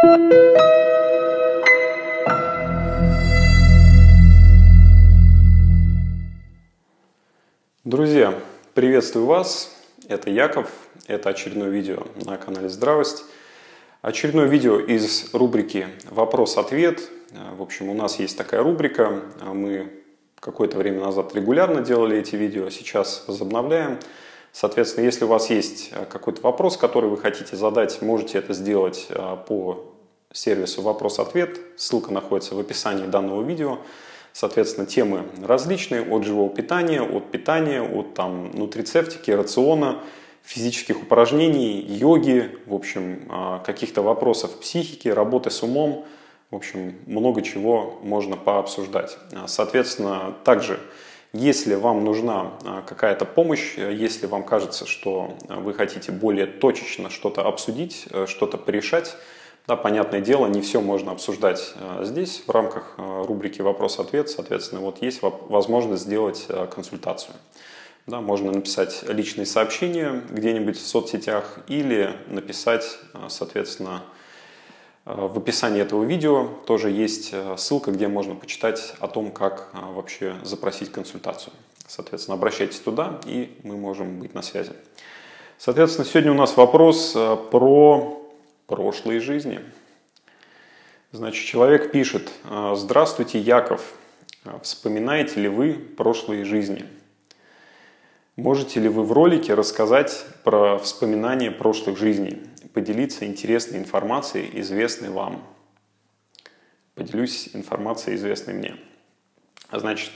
Друзья, приветствую вас, это Яков, это очередное видео на канале Здравость. Очередное видео из рубрики «Вопрос-ответ». В общем, у нас есть такая рубрика, мы какое-то время назад регулярно делали эти видео, сейчас возобновляем. Соответственно, если у вас есть какой-то вопрос, который вы хотите задать, можете это сделать по сервису «Вопрос-ответ». Ссылка находится в описании данного видео. Соответственно, темы различные, от живого питания, от нутрицептики, рациона, физических упражнений, йоги, в общем, каких-то вопросов психики, работы с умом. В общем, много чего можно пообсуждать. Соответственно, также, если вам нужна какая-то помощь, если вам кажется, что вы хотите более точечно что-то обсудить, что-то порешать, да, понятное дело, не все можно обсуждать здесь, в рамках рубрики «Вопрос-ответ». Соответственно, вот есть возможность сделать консультацию. Да, можно написать личные сообщения где-нибудь в соцсетях или написать, соответственно, в описании этого видео тоже есть ссылка, где можно почитать о том, как вообще запросить консультацию. Соответственно, обращайтесь туда, и мы можем быть на связи. Соответственно, сегодня у нас вопрос про прошлые жизни. Значит, человек пишет: «Здравствуйте, Яков. Вспоминаете ли вы прошлые жизни? Можете ли вы в ролике рассказать про вспоминания прошлых жизней? Поделиться интересной информацией, известной вам?» Поделюсь информацией, известной мне. Значит,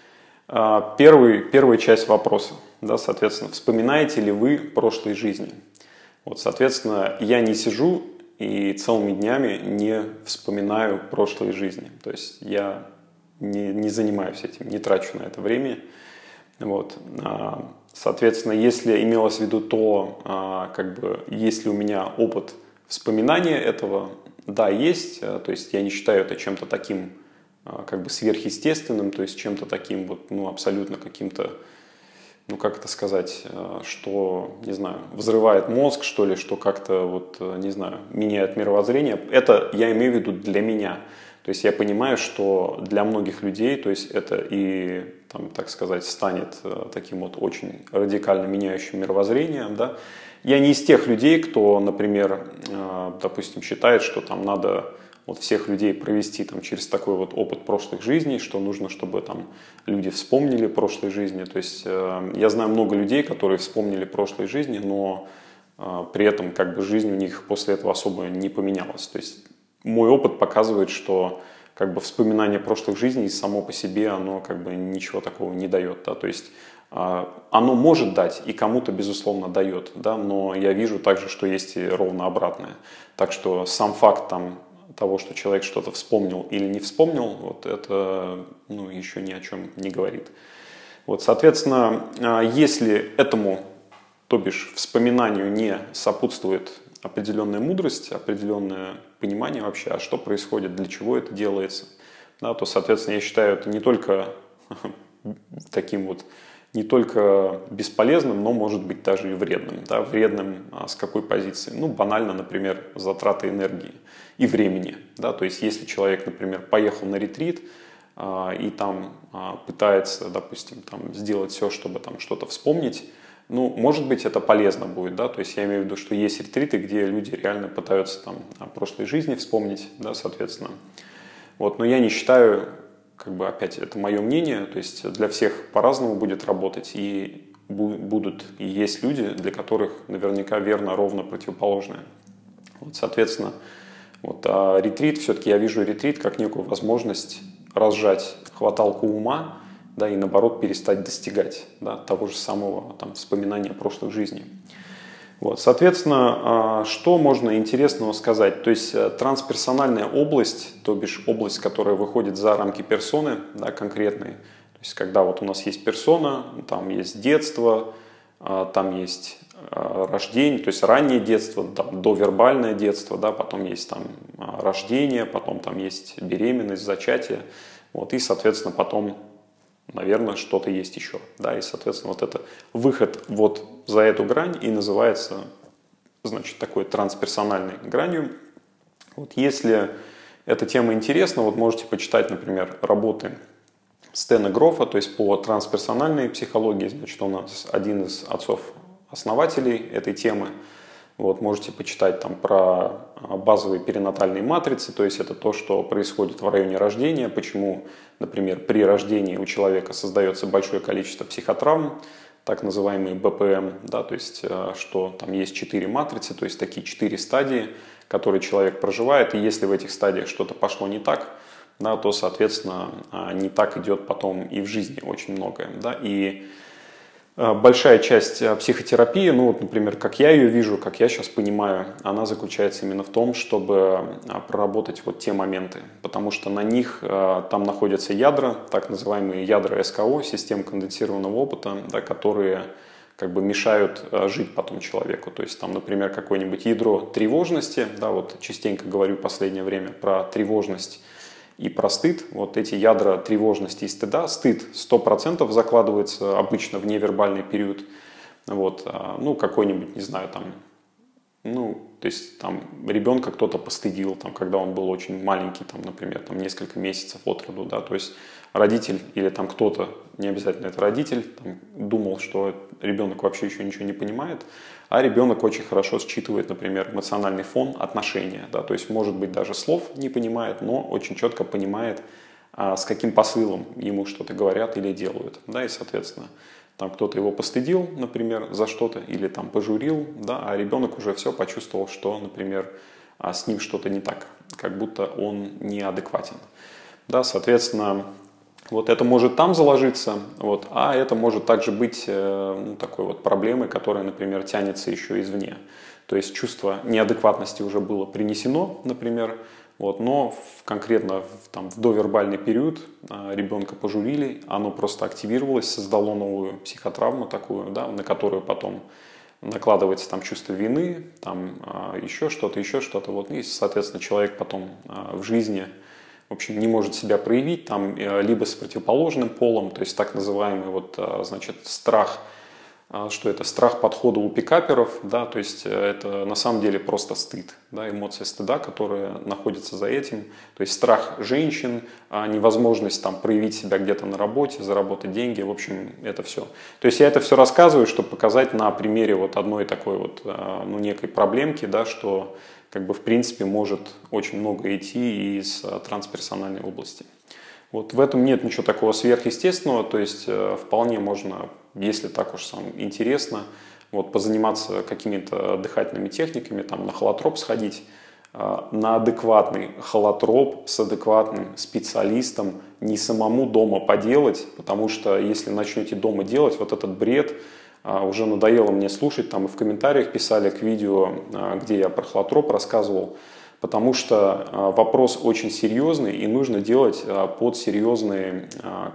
первая часть вопроса. Да, соответственно, вспоминаете ли вы прошлые жизни? Вот, соответственно, я не сижу и целыми днями не вспоминаю прошлые жизни. То есть я не занимаюсь этим, не трачу на это время. Вот. Соответственно, если имелось в виду то, есть ли у меня опыт вспоминания этого, да, есть. То есть я не считаю это чем-то таким сверхъестественным, то есть чем-то таким абсолютно каким-то, как это сказать, что, не знаю, взрывает мозг, что ли, что как-то, не знаю, меняет мировоззрение. Это я имею в виду для меня. То есть я понимаю, что для многих людей, то есть это и, так сказать, станет таким очень радикально меняющим мировоззрением, да. Я не из тех людей, кто, например, допустим, считает, что надо всех людей провести через такой опыт прошлых жизней, что нужно, чтобы люди вспомнили прошлые жизни. То есть я знаю много людей, которые вспомнили прошлые жизни, но при этом жизнь у них после этого особо не поменялась. То есть мой опыт показывает, что вспоминание прошлых жизней само по себе, оно ничего такого не дает. Да? То есть оно может дать и кому-то, безусловно, дает, да? Но я вижу также, что есть и ровно обратное. Так что сам факт того, что человек что-то вспомнил или не вспомнил, это еще ни о чем не говорит. Соответственно, если этому, то бишь вспоминанию, не сопутствует определенная мудрость, определенное понимание вообще, а что происходит, для чего это делается, да, то, соответственно, я считаю это не только не только бесполезным, но может быть даже и вредным. Да? Вредным с какой позиции? Банально, например, затраты энергии и времени. Да? То есть если человек, например, поехал на ретрит и пытается, допустим, сделать все, чтобы что-то вспомнить, может быть, это полезно будет, да, то есть я имею в виду, что есть ретриты, где люди реально пытаются о прошлой жизни вспомнить, да, соответственно. Но я не считаю, опять, это мое мнение, то есть для всех по-разному будет работать, и есть люди, для которых наверняка верно ровно противоположное. Соответственно, ретрит, все-таки я вижу ретрит как некую возможность разжать хваталку ума, да, и наоборот перестать достигать, да, того же самого вспоминания прошлых жизней. Соответственно, что можно интересного сказать? То есть трансперсональная область, то бишь область, которая выходит за рамки персоны, да, конкретной. То есть когда у нас есть персона, там есть детство, там есть рождение, то есть раннее детство, довербальное детство, да, потом есть рождение, потом есть беременность, зачатие, и, соответственно, потом, наверное, что-то есть еще, да, и, соответственно, это выход за эту грань и называется, значит, такой трансперсональной гранью. Вот если эта тема интересна, вот можете почитать, например, работы Стэна Грофа, то есть по трансперсональной психологии, значит, он у нас один из отцов-основателей этой темы. Вот, можете почитать там про базовые перинатальные матрицы, то есть это то, что происходит в районе рождения, почему, например, при рождении у человека создается большое количество психотравм, так называемые БПМ, да, то есть что там есть 4 матрицы, то есть такие 4 стадии, которые человек проживает, и если в этих стадиях что-то пошло не так, да, то, соответственно, не так идет потом и в жизни очень многое, да, и большая часть психотерапии, ну вот, например, как я ее вижу, как я сейчас понимаю, она заключается именно в том, чтобы проработать вот те моменты, потому что на них там находятся ядра, так называемые ядра СКО, систем конденсированного опыта, да, которые как бы мешают жить потом человеку. То есть там, например, какое-нибудь ядро тревожности, да, вот частенько говорю в последнее время про тревожность и про стыд. Вот эти ядра тревожности и стыда. Стыд 100% закладывается обычно в невербальный период. Вот, ну, какой-нибудь, не знаю, там, ну, то есть там ребенка кто-то постыдил, там, когда он был очень маленький, там, например, там, несколько месяцев от роду, да, то есть родитель или там кто-то, не обязательно это родитель, там, думал, что ребенок вообще еще ничего не понимает, а ребенок очень хорошо считывает, например, эмоциональный фон, отношения, да, то есть, может быть, даже слов не понимает, но очень четко понимает, с каким посылом ему что-то говорят или делают, да, и, соответственно, там кто-то его постыдил, например, за что-то, или там пожурил, да, а ребенок уже все почувствовал, что, например, с ним что-то не так, как будто он неадекватен, да, соответственно, вот это может там заложиться, вот, а это может также быть ну, такой вот проблемой, которая, например, тянется еще извне. То есть чувство неадекватности уже было принесено, например, вот, но конкретно в довербальный период ребенка пожурили, оно просто активировалось, создало новую психотравму такую, да, на которую потом накладывается там чувство вины, там еще что-то, вот, и, соответственно, человек потом в жизни, в общем, не может себя проявить, там, либо с противоположным полом, то есть так называемый вот, значит, страх, что это страх подхода у пикаперов, да, то есть это на самом деле просто стыд, да, эмоция стыда, которая находится за этим, то есть страх женщин, невозможность там проявить себя где-то на работе, заработать деньги, в общем, это все. То есть я это все рассказываю, чтобы показать на примере вот одной такой вот, ну, некой проблемки, да, что как бы в принципе может очень много идти из трансперсональной области. Вот в этом нет ничего такого сверхъестественного, то есть вполне можно, если так уж сам интересно, вот, позаниматься какими-то дыхательными техниками, там, на холотроп сходить, на адекватный холотроп с адекватным специалистом, не самому дома поделать, потому что если начнете дома делать, вот этот бред, уже надоело мне слушать, там и в комментариях писали к видео, где я про холотроп рассказывал, потому что вопрос очень серьезный и нужно делать под серьезным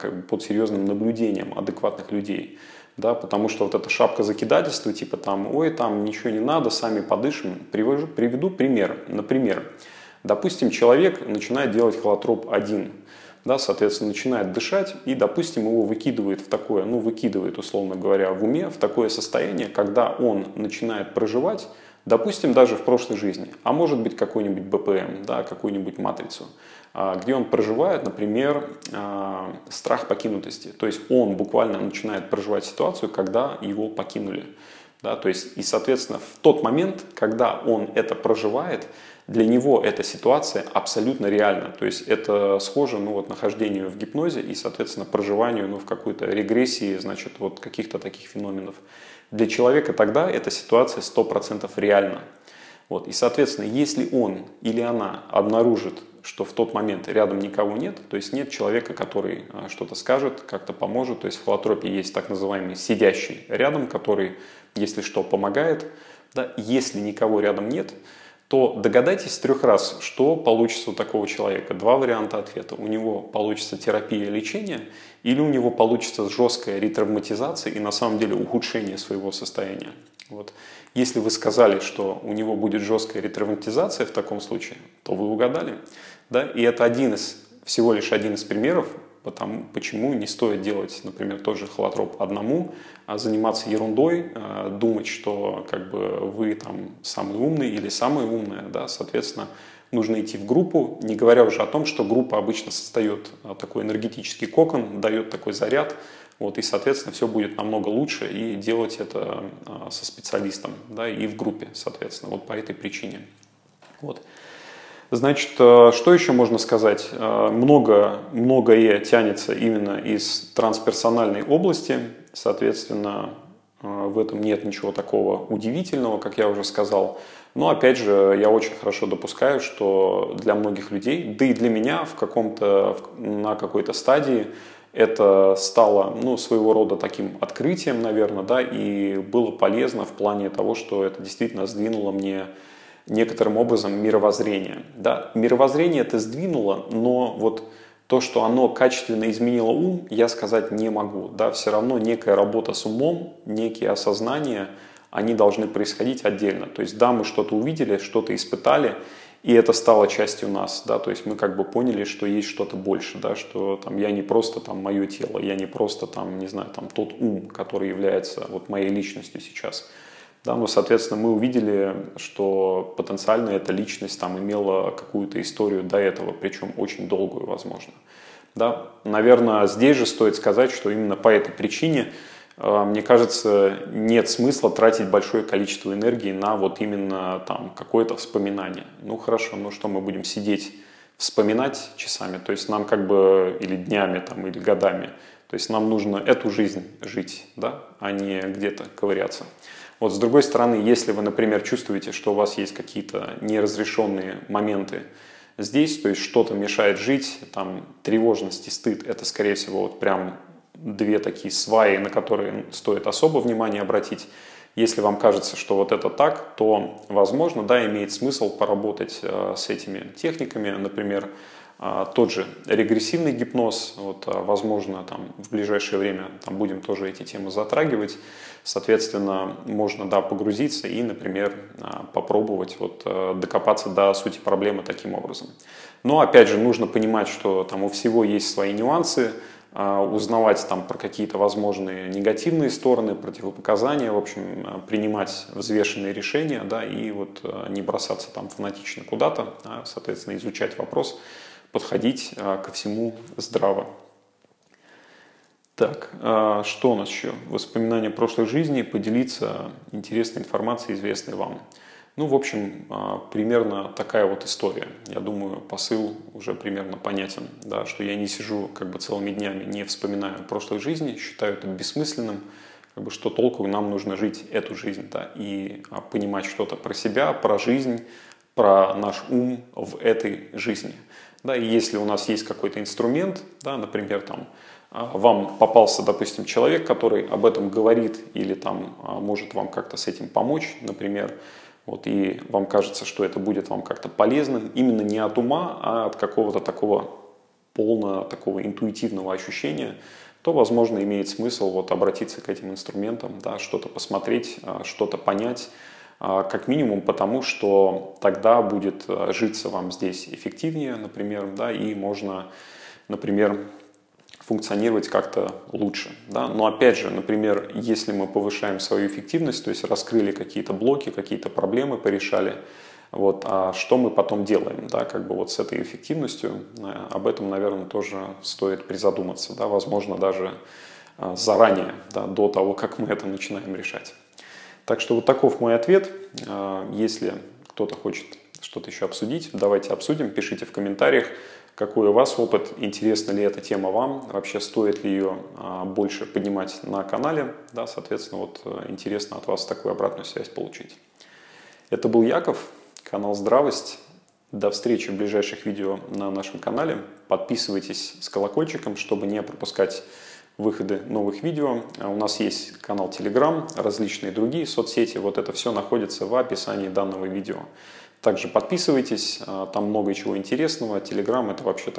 наблюдением адекватных людей. Да, потому что вот эта шапка закидательства, типа там, ой, там ничего не надо, сами подышим. Приведу пример. Например, допустим, человек начинает делать холотроп один. Да, соответственно, начинает дышать и, допустим, его выкидывает в такое, ну, выкидывает, условно говоря, в уме, в такое состояние, когда он начинает проживать, допустим, даже в прошлой жизни, а может быть какой-нибудь БПМ, да, какую-нибудь матрицу, где он проживает, например, страх покинутости. То есть он буквально начинает проживать ситуацию, когда его покинули. Да, то есть, и, соответственно, в тот момент, когда он это проживает, для него эта ситуация абсолютно реальна. То есть это схоже, ну, вот, нахождению в гипнозе и, соответственно, проживанию, ну, в какой-то регрессии, значит, вот каких-то таких феноменов. Для человека тогда эта ситуация 100% реальна. Вот. И, соответственно, если он или она обнаружит, что в тот момент рядом никого нет, то есть нет человека, который что-то скажет, как-то поможет, то есть в холотропе есть так называемый сидящий рядом, который, если что, помогает. Да? Если никого рядом нет, то догадайтесь с 3 раз, что получится у такого человека. 2 варианта ответа. У него получится терапия, лечение, или у него получится жесткая ретравматизация и на самом деле ухудшение своего состояния. Вот. Если вы сказали, что у него будет жесткая ретравматизация в таком случае, то вы угадали. Да? И это всего лишь один из примеров почему не стоит делать, например, тот же холотроп одному, а заниматься ерундой, думать, что как бы вы там самый умный или самая умная, да, соответственно, нужно идти в группу, не говоря уже о том, что группа обычно создает такой энергетический кокон, дает такой заряд, вот, и, соответственно, все будет намного лучше, и делать это со специалистом, да, и в группе, соответственно, вот по этой причине. Вот. Значит, что еще можно сказать? Многое тянется именно из трансперсональной области, соответственно, в этом нет ничего такого удивительного, как я уже сказал. Но, опять же, я очень хорошо допускаю, что для многих людей, да и для меня на какой-то стадии, это стало, ну, своего рода таким открытием, наверное, да, и было полезно в плане того, что это действительно сдвинуло мне некоторым образом мировоззрение. Да. Мировоззрение это сдвинуло, но вот то, что оно качественно изменило ум, я сказать не могу. Да. Все равно некая работа с умом, некие осознания, они должны происходить отдельно. То есть, да, мы что-то увидели, что-то испытали, и это стало частью нас, да, то есть мы как бы поняли, что есть что-то больше, да, что там я не просто там мое тело, я не просто там, не знаю, там тот ум, который является вот моей личностью сейчас, да, но, соответственно, мы увидели, что потенциально эта личность там имела какую-то историю до этого, причем очень долгую, возможно, да, наверное, здесь же стоит сказать, что именно по этой причине мне кажется, нет смысла тратить большое количество энергии на вот именно там какое-то вспоминание. Ну хорошо, ну что мы будем сидеть, вспоминать часами, то есть нам как бы или днями там, или годами, то есть нам нужно эту жизнь жить, да, а не где-то ковыряться. Вот с другой стороны, если вы, например, чувствуете, что у вас есть какие-то неразрешенные моменты здесь, то есть что-то мешает жить, там тревожность и стыд, это скорее всего вот прям две такие сваи, на которые стоит особо внимание обратить. Если вам кажется, что вот это так, то, возможно, да, имеет смысл поработать с этими техниками, например, тот же регрессивный гипноз, вот, возможно, там, в ближайшее время там, будем тоже эти темы затрагивать, соответственно, можно, да, погрузиться и, например, попробовать вот, докопаться до сути проблемы таким образом. Но, опять же, нужно понимать, что там у всего есть свои нюансы, узнавать там про какие-то возможные негативные стороны, противопоказания, в общем, принимать взвешенные решения, да, и вот не бросаться там фанатично куда-то, а, соответственно, изучать вопрос, подходить ко всему здраво. Так, что у нас еще? Воспоминания прошлой жизни, поделиться интересной информацией, известной вам. Ну, в общем, примерно такая вот история. Я думаю, посыл уже примерно понятен, да, что я не сижу как бы целыми днями, не вспоминаю прошлой жизни, считаю это бессмысленным, как бы, что толку нам нужно жить эту жизнь, да, и понимать что-то про себя, про жизнь, про наш ум в этой жизни. Да, и если у нас есть какой-то инструмент, да, например, там, вам попался, допустим, человек, который об этом говорит или там может вам как-то с этим помочь, например, вот, и вам кажется, что это будет вам как-то полезным, именно не от ума, а от какого-то такого полного, такого интуитивного ощущения, то, возможно, имеет смысл вот обратиться к этим инструментам, да, что-то посмотреть, что-то понять, как минимум потому, что тогда будет житься вам здесь эффективнее, например, да, и можно, например, функционировать как-то лучше. Да? Но опять же, например, если мы повышаем свою эффективность, то есть раскрыли какие-то блоки, какие-то проблемы порешали, вот, а что мы потом делаем, да, как бы вот с этой эффективностью, об этом, наверное, тоже стоит призадуматься, да, возможно, даже заранее, да, до того, как мы это начинаем решать. Так что вот таков мой ответ. Если кто-то хочет что-то еще обсудить, давайте обсудим, пишите в комментариях, какой у вас опыт, интересна ли эта тема вам, вообще стоит ли ее больше поднимать на канале, да, соответственно, вот интересно от вас такую обратную связь получить. Это был Яков, канал Здравость. До встречи в ближайших видео на нашем канале. Подписывайтесь с колокольчиком, чтобы не пропускать выходы новых видео. У нас есть канал Telegram, различные другие соцсети. Вот это все находится в описании данного видео. Также подписывайтесь, там много чего интересного. Telegram — это вообще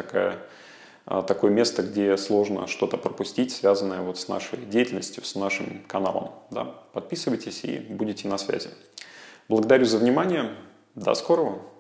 такое место, где сложно что-то пропустить, связанное вот с нашей деятельностью, с нашим каналом. Да? Подписывайтесь и будете на связи. Благодарю за внимание. До скорого!